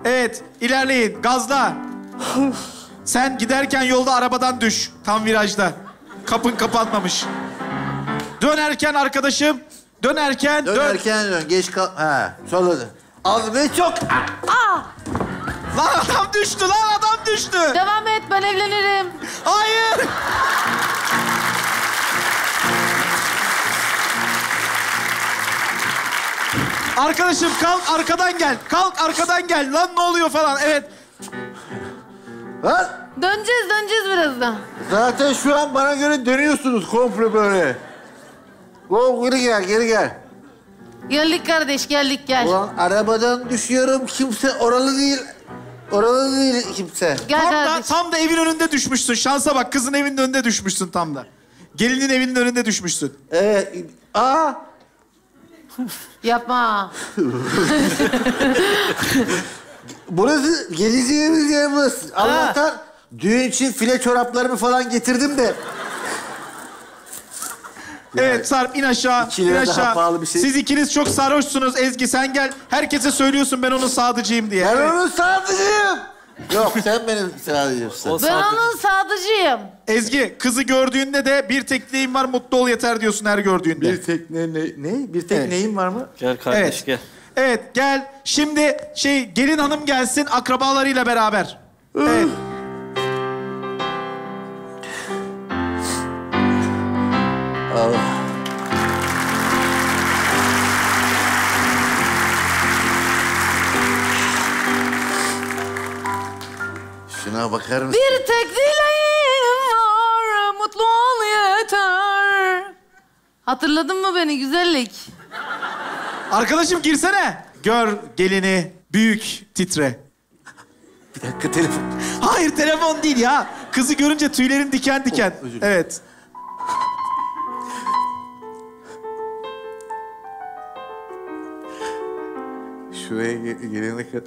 Evet, ilerleyin. Gazla. Sen giderken yolda arabadan düş. Tam virajda. Kapın kapanmamış. Dönerken arkadaşım. Dönerken dön. Dön. Geç kal... Ha, sola dön. Al be çok... Lan adam düştü, lan adam düştü. Devam et, ben evlenirim. Hayır. Arkadaşım kalk arkadan gel. Kalk arkadan gel. Lan ne oluyor falan. Evet. Lan! Döneceğiz birazdan. Zaten şu an bana göre dönüyorsunuz komple böyle. Geri gel. Geldik kardeş, geldik gel. Ulan arabadan düşüyorum, kimse oralı değil. Oralı değil kimse. Gel kardeş. Tam da evin önünde düşmüşsün. Şansa bak, kızın evinin önünde düşmüşsün tam da. Gelinin evinin önünde düşmüşsün. Evet. Yapma. Burası geleceğimiz yer burası. Allah'tan düğün için file çoraplarımı falan getirdim de. Evet Sarp, in aşağı. 2 lira in daha aşağı. pahalı bir şey. Siz ikiniz çok sarhoşsunuz. Ezgi sen gel. Herkese söylüyorsun ben onun sadıcıyım diye. Ben Evet. onun sadıcıyım. Yok sen benim sadıcımsın. Ben onun sadıcıyım. Ezgi, kızı gördüğünde de bir tek dileğim var, mutlu ol yeter diyorsun her gördüğünde. Bir tek ne? Bir tek Evet. neyim var mı? Gel kardeş Evet. gel. Evet gel. Şimdi gelin hanım gelsin akrabalarıyla beraber. Evet. Allah. Şuna bakar mısın? Bir tek dileğim var, mutlu ol yeter. Hatırladın mı beni güzellik? Arkadaşım girsene. Gör gelini büyük titre. Bir dakika telefon. Hayır telefon değil ya. Kızı görünce tüylerin diken diken. Özür dilerim. Evet. Şuraya gelene kadar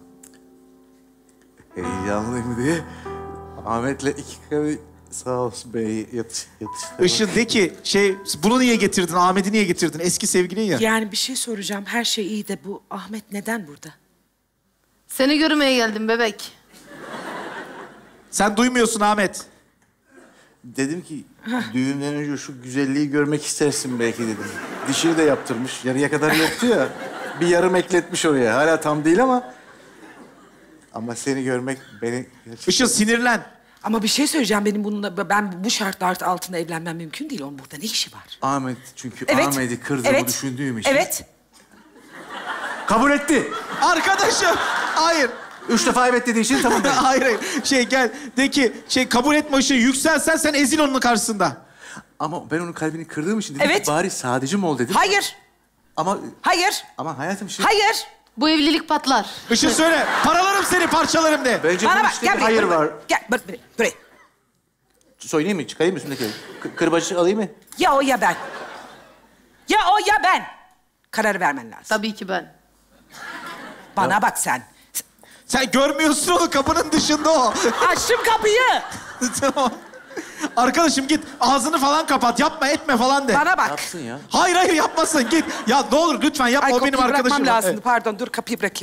heyecanlıyım diye Ahmet'le 2 kere sağ olsun bey yatıştı. Işın de ki bunu niye getirdin? Ahmet'i niye getirdin? Eski sevgilin ya. Yani bir şey soracağım. Her şey iyi de bu Ahmet neden burada? Seni görmeye geldim bebek. Sen duymuyorsun Ahmet. Dedim ki düğünden önce şu güzelliği görmek istersin belki dedim. Dişini de yaptırmış. Yarıya kadar yoktu ya. Bir yarım ekletmiş oraya. Hala tam değil ama seni görmek beni... Işın sinirlen. Ama bir şey söyleyeceğim. Ben bu şartlar altında evlenmem mümkün değil. Onun burada ne işi var? Ahmet çünkü Evet. Ahmet'i kırdığımı düşündüğüm için. Evet. Kabul etti. Arkadaşım. Hayır. 3 defa evet dediği için tamam. Hayır. Gel. De ki kabul etme Işın. Yükselsen sen ezil onun karşısında. Ama ben onun kalbini kırdığım için dedim Evet. ki bari sadıcım ol dedim. Hayır. Hayır. Hayır. Hayatım Hayır. Bu evlilik patlar. Işın söyle. Paralarım seni, parçalarım de. Bence Bana bu bak. işte Gel bir buraya. hayır buraya. var. Gel buraya. Soyunayım mı? Çıkarayım mı üstündeki? Kırbacı alayım mı? Ya o ya ben. Ya o ya ben. Karar vermen lazım. Tabii ki ben. Bana bak sen. Sen görmüyorsun onu, kapının dışında o. Açtım kapıyı. Tamam. Arkadaşım git ağzını falan kapat. Yapma etme falan de. Bana bak. Yapsın ya. Hayır yapmasın git. Ya ne olur lütfen yapma, Ay o kapıyı benim arkadaşım. bırakmam lazımdı. Evet. Pardon dur kapıyı bırakayım.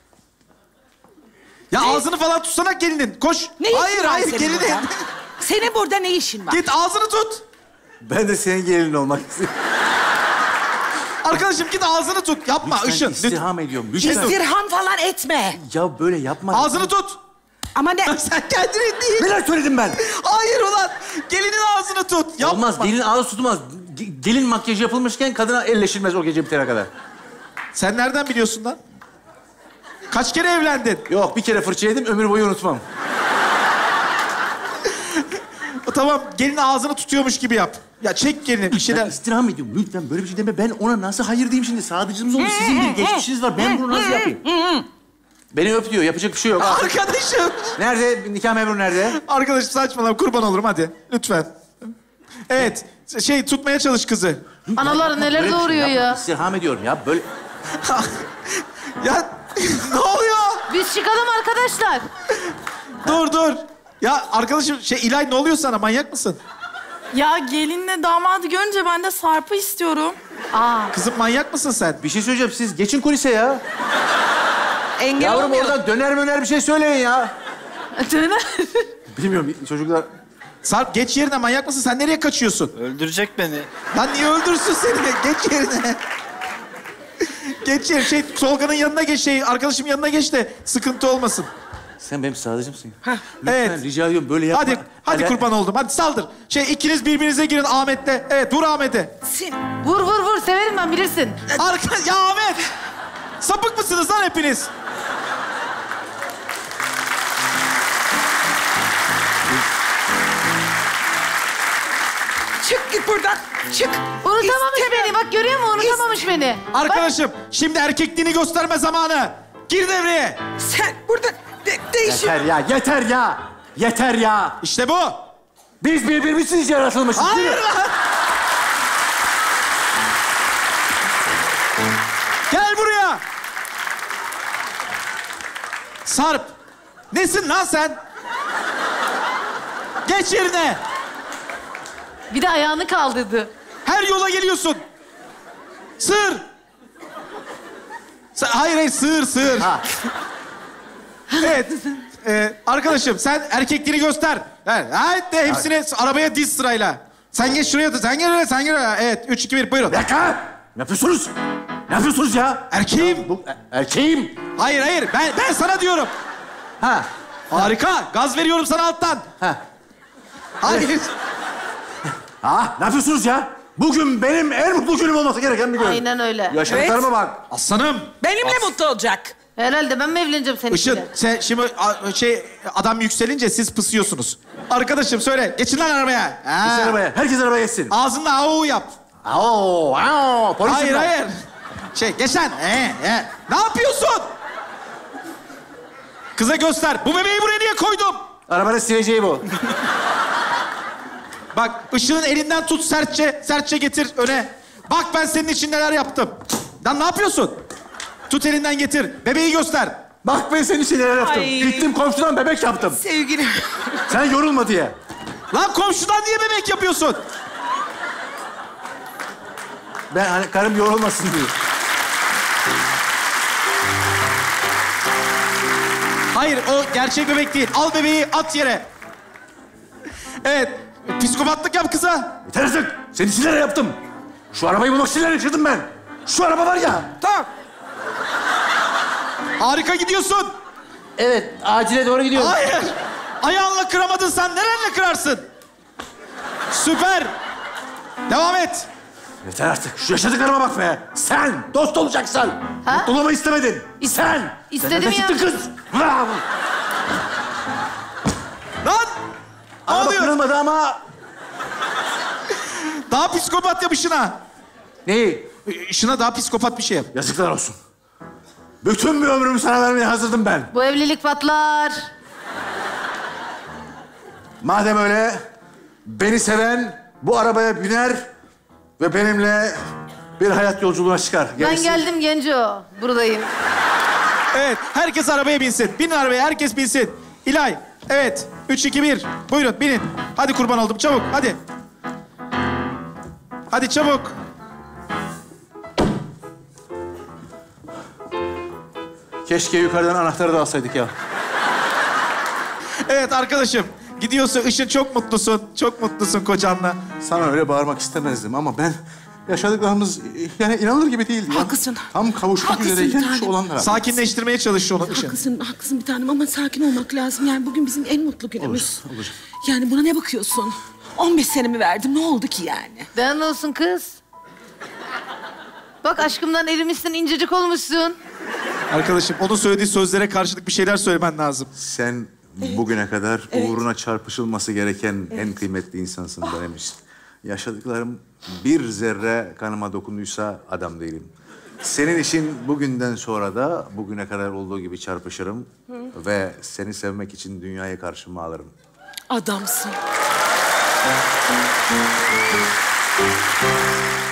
Ya ağzını falan tutsana gelinin. Koş. Ne işin hayır var senin gelinin. burada? Senin burada ne işin var? Git ağzını tut. Ben de senin gelin olmak istiyorum. Arkadaşım git ağzını tut. Yapma Lütfen Işın. istirham ediyorum. Lütfen. İstirham falan etme. Ya böyle yapma. Ağzını tut. Ama ne? Sen kendini değil. Neler söyledim ben? Hayır ulan. Gelinin ağzını tut. Yapma. Olmaz. Gelin ağzı tutmaz. Gelin makyajı yapılmışken kadına elleşilmez o gece bitene kadar. Sen nereden biliyorsun lan? Kaç kere evlendin? Yok bir kere fırça yedim ömür boyu unutmam. Tamam gelin ağzını tutuyormuş gibi yap. Ya çek gelini bir Ben şeyler. istirham ediyorum. Lütfen böyle bir şey deme. Ben ona nasıl hayır diyeyim şimdi? Sadıcımız olmuş. Sizin bir geçmişiniz var. Ben bunu nasıl yapayım? Beni öp diyor. Yapacak bir şey yok. Arkadaşım. Nerede? Nikah memuru nerede? Arkadaşım saçmalama, kurban olurum hadi. Lütfen. Evet. Tutmaya çalış kızı. Analar neler Böyle bir şey doğuruyor yapma. ya. İstirham ediyorum ya. Böyle... Ya ne oluyor? Biz çıkalım arkadaşlar. Dur. Ya arkadaşım İlay ne oluyor sana? Manyak mısın? Ya gelinle damadı görünce ben de Sarp'ı istiyorum. Aa. Kızım manyak mısın sen? Bir şey söyleyeceğim. Siz geçin kulise ya. Engel Yavrum olmuyor. oradan döner bir şey söyleyin ya. Döner. Bilmiyorum çocuklar... Sarp geç yerine, manyak mısın? Sen nereye kaçıyorsun? Öldürecek beni. Lan niye öldürsün seni? Geç yerine. Geç yerine. Tolga'nın yanına geç, arkadaşım yanına geç de sıkıntı olmasın. Sen benim sadıcımsın. Heh. Lütfen Evet. rica ediyorum böyle yapma. Hadi kurban oldum. Hadi saldır. İkiniz birbirinize girin Ahmet'le. Evet, vur Ahmet'e. Vur. Severim ben, bilirsin. Ya Ahmet! Sapık mısınız lan hepiniz? Çık git buradan. Çık. Unutamamış İstemem. beni. Bak görüyor musun? Unutamamış beni. Arkadaşım, şimdi erkekliğini gösterme zamanı. Gir devreye. Sen burada değişim. Yeter ya. İşte bu. Biz birbirimiz için yaratılmışız. değil Hayır mi? lan. Gel buraya. Sarp. Nesin lan sen? Geç yerine. Bir de ayağını kaldırdı. Her yola geliyorsun. Sığır. Hayır, sığır. Ha. Evet. Arkadaşım, sen erkekliğini göster. Evet, de hepsini arabaya diz sırayla. Sen geç şuraya, sen gel oraya. Evet, 3, 2, 1, buyurun. Bir dakika. Ne yapıyorsunuz? Ne yapıyorsunuz ya? Erkeğim. Erkeğim. Hayır, ben sana diyorum. Ha. Harika, gaz veriyorum sana alttan. Ha. Hayır. Ne yapıyorsunuz ya? Bugün benim en mutlu günüm olması gereken bir gün. Aynen öyle. Yaşadıklarıma bak. Aslanım. Benimle mutlu olacak. Herhalde ben mi evleneceğim seninle? Işın, sen şimdi adam yükselince siz pısıyorsunuz. Arkadaşım söyle, geçin lan arabaya. Herkes arabaya. Herkes arabaya geçsin. Ağzınla au yap. Polisim Hayır, ben. hayır. Geç lan. Ne yapıyorsun? Kıza göster. Bu bebeği buraya niye koydum? Arabanın sileceği bu. Bak, Işın'ın elinden tut sertçe getir öne. Bak ben senin için neler yaptım. Lan ne yapıyorsun? Tut elinden getir. Bebeği göster. Bak ben senin için neler yaptım. Ay. Gittim komşudan bebek yaptım. Sevgilim. Sen yorulma diye. Lan komşudan niye bebek yapıyorsun? Ben hani karım yorulmasın diye. Hayır, o gerçek bebek değil. Al bebeği, at yere. Evet, psikopatlık yap kıza. Yeter artık. Senin için neler yaptım? Şu arabayı bulmak için neler yaşadım ben? Şu araba var ya. Tamam. Harika gidiyorsun. Evet, acile doğru gidiyorum. Hayır. Ayağınla kıramadın, sen nerenle kırarsın? Süper. Devam et. Yeter artık. Şu yaşadıklarıma bak be. Sen dost olacaksın. Ha? Mutluluğumu istemedin. Sen. İstedim Sen ya. çıktın kız. Bravo. Lan. Ne Araba oluyor? kırılmadı ama... Daha psikopat yap Işın'a. Neyi? Işın'a daha psikopat bir şey yap. Yazıklar olsun. Bütün bir ömrümü sana vermeye hazırdım ben. Bu evlilik patlar. Madem öyle, beni seven bu arabaya biner ve benimle bir hayat yolculuğuna çıkar. Ben geldim Genco. Buradayım. Evet, herkes arabaya binsin. Binin arabaya, herkes binsin. İlay, evet. 3, 2, 1. Buyurun, binin. Hadi kurban oldum, çabuk, hadi. Hadi çabuk. Keşke yukarıdan anahtarı da alsaydık ya. Evet arkadaşım, gidiyorsun. Işın, çok mutlusun. Çok mutlusun kocanla. Sana öyle bağırmak istemezdim ama ben... Yaşadıklarımız yani inanılır gibi değildi ya. Haklısın. Tam kavuşmak Haklısın üzereyken bir tanem. şu olanlara. Sakinleştirmeye çalış onu Işın. Haklısın bir tanem ama sakin olmak lazım. Yani bugün bizim en mutlu günümüz. Olur. Yani buna ne bakıyorsun? 15 senemi verdim. Ne oldu ki yani? Daha ne olsun kız? Bak aşkımdan erimişsin, incecik olmuşsun. Arkadaşım, onun söylediği sözlere karşılık bir şeyler söylemen lazım. Sen bugüne kadar uğruna çarpışılması gereken en kıymetli insansın benim için. Yaşadıklarım bir zerre kanıma dokunduysa adam değilim. Senin için bugünden sonra da bugüne kadar olduğu gibi çarpışırım. Ve seni sevmek için dünyayı karşıma alırım. Adamsın.